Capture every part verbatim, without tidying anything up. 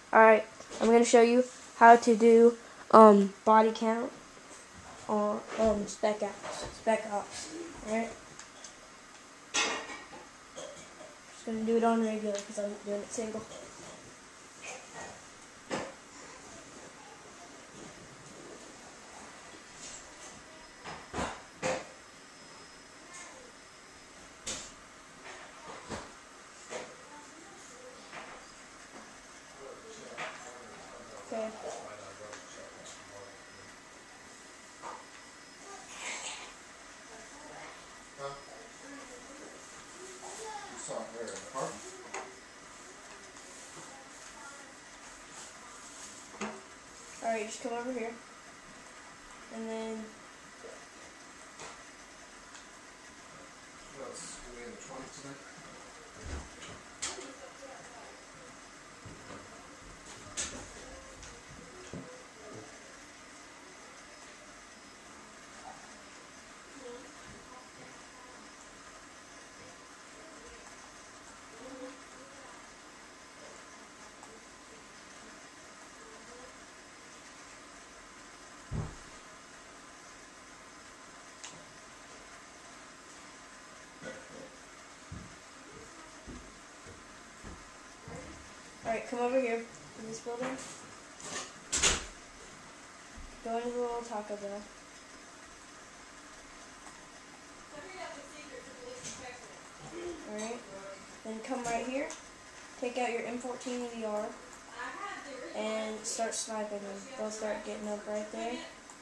Alright, I'm going to show you how to do um, body count on um, spec ops. Spec ops. Alright? Just going to do it on regular because I'm doing it single. Okay. Alright, just come over here. And then Alright, come over here in this building. Go into the little Taco Bell. Alright, then come right here, take out your M fourteen E D R, and start sniping them. They'll start getting up right there.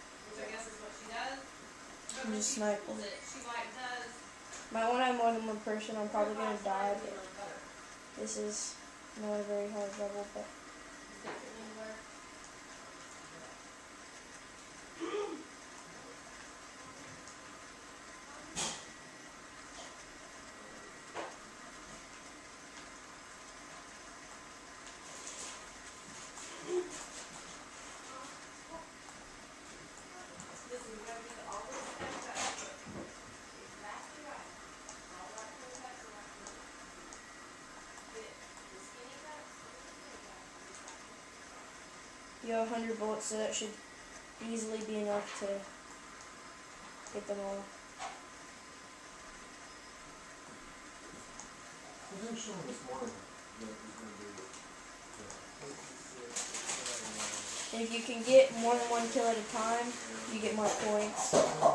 And just snipe them. Might want to have more than one person. I'm probably going to die, but this is not a very hard level, but you have one hundred bullets, so that should easily be enough to get them all. And if you can get more than one kill at a time, you get more points.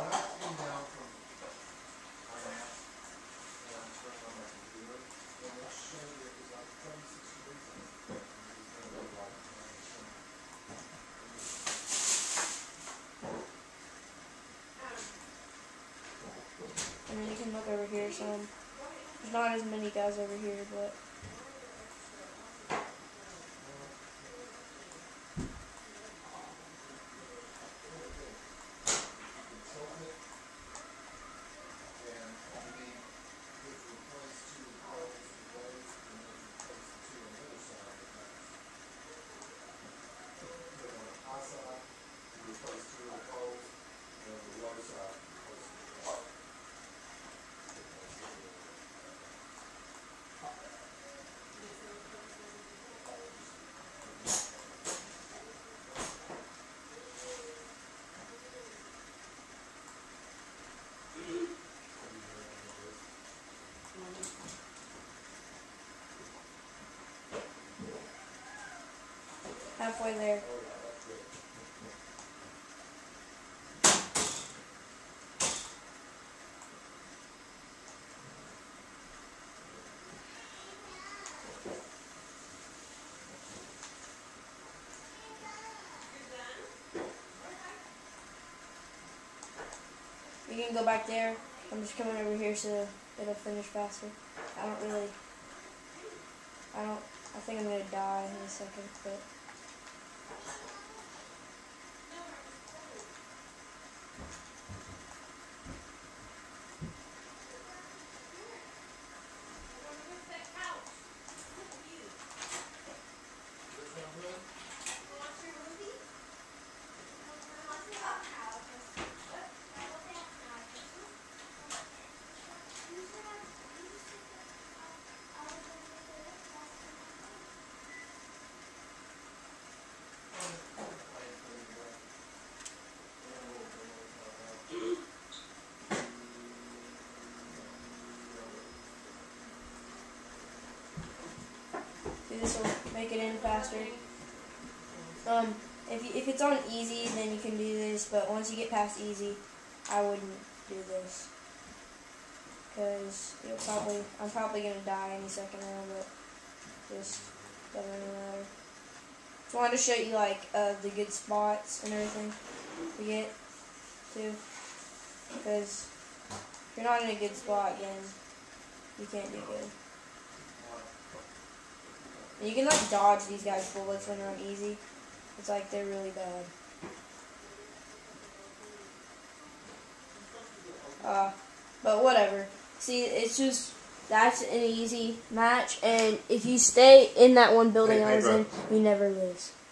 And then you can look over here some. There's not as many guys over here, but halfway there. You can go back there. I'm just coming over here so it'll finish faster. I don't really, I don't, I think I'm going to die in a second, but. this will make it in faster. Um, if, you, if it's on easy, then you can do this, but once you get past easy, I wouldn't do this. Because you'll probably, I'm probably going to die any second now, but just doesn't really matter. Just wanted to show you, like, uh, the good spots and everything to get to. Because if you're not in a good spot, then you can't do good. And you can, like, dodge these guys' bullets when they're on easy. It's like they're really bad. Uh, but whatever. See, it's just, that's an easy match, and if you stay in that one building hey, I hey, was bro. in, you never lose.